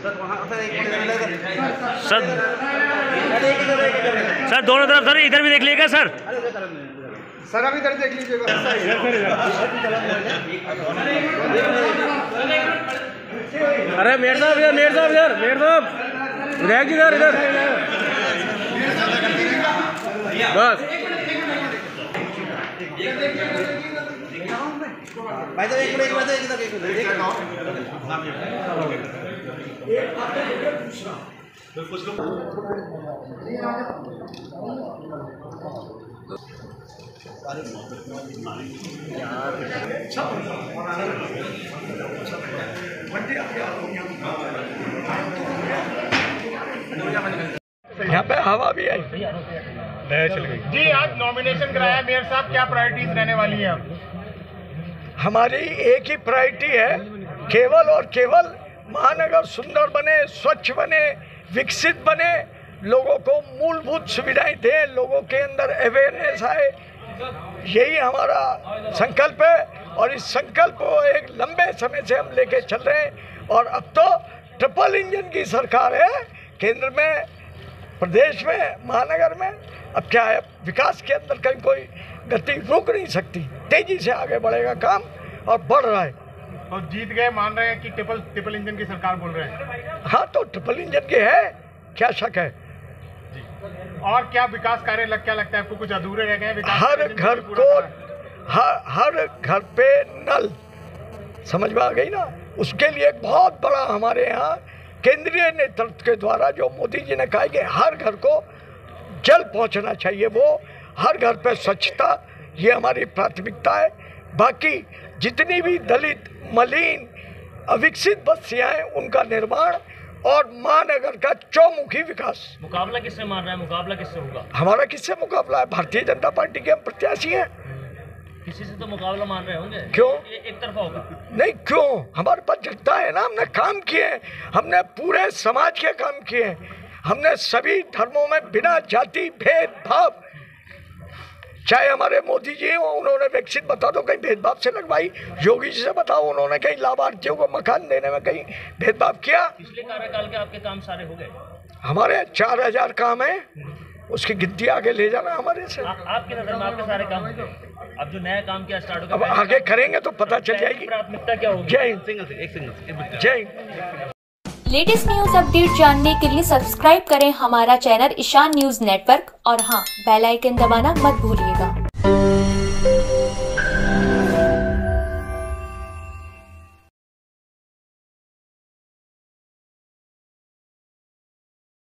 Sir दोनों तरफ sir, इधर भी देख लीजिएगा सर। सर अभी इधर देख लीजिएगा। अरे मेयर साहब इधर, मेयर साहब इधर, मेयर साहब विधायक जी इधर, इधर बस। भाई साहब एक मिनट यहाँ पे हवा भी आई, चल गई जी। आज नॉमिनेशन कराया मेयर साहब, क्या प्रायोरिटीज रहने वाली है? हमारी एक ही प्रायोरिटी है, केवल और केवल महानगर सुंदर बने, स्वच्छ बने, विकसित बने, लोगों को मूलभूत सुविधाएं दें, लोगों के अंदर अवेयरनेस आए, यही हमारा संकल्प है। और इस संकल्प को एक लंबे समय से हम लेके चल रहे हैं। और अब तो ट्रिपल इंजन की सरकार है, केंद्र में, प्रदेश में, महानगर में। अब क्या है, विकास के अंदर कहीं कोई गति रुक नहीं सकती, तेजी से आगे बढ़ेगा काम और बढ़ रहा है। और जीत गए मान रहे हैं कि ट्रिपल इंजन की सरकार बोल रहे हैं? हाँ, तो ट्रिपल इंजन के है, क्या शक है। और क्या विकास कार्य क्या लगता है आपको, कुछ अधूरे रह गए? हर घर को हर घर पे नल, समझ में आ गई ना। उसके लिए एक बहुत बड़ा हमारे यहाँ केंद्रीय नेतृत्व के द्वारा जो मोदी जी ने कहा कि हर घर को जल पहुँचना चाहिए, वो हर घर पे स्वच्छता, ये हमारी प्राथमिकता है। बाकी जितनी भी दलित, मलिन, अविकसित बस्तियाँ हैं, उनका निर्माण और महानगर का चौमुखी विकास। मुकाबला किससे मान रहा है, मुकाबला किससे होगा? हमारा किससे मुकाबला है? भारतीय जनता पार्टी के हम प्रत्याशी हैं। किसी से तो मुकाबला मान रहे होंगे? क्यों? एक तरफा होगा? नहीं, क्यों? हमारे पास जनता है ना, हमने काम किए, हमने पूरे समाज के काम किए, हमने सभी धर्मों में बिना जाति भेदभाव, चाहे हमारे मोदी जी हो, उन्होंने वैक्सीन बता दो कहीं भेदभाव से लगवाई, योगी जी से बताओ उन्होंने कहीं लाभार्थियों को मकान देने में कहीं भेदभाव किया? पिछले कार्यकाल के आपके काम सारे हो गए? हमारे 4000 काम है, उसकी गिनती आगे ले जाना हमारे से। आपकी नजर में आपके सारे काम, अब जो नया काम क्या स्टार्ट होगा, अब आगे करेंगे तो पता चल जाएगी। प्राथमिकता क्या होगी? जय हिंद। जय हिंद। लेटेस्ट न्यूज अपडेट जानने के लिए सब्सक्राइब करें हमारा चैनल ईशान न्यूज नेटवर्क और हाँ, बेल आइकन दबाना मत भूलिएगा।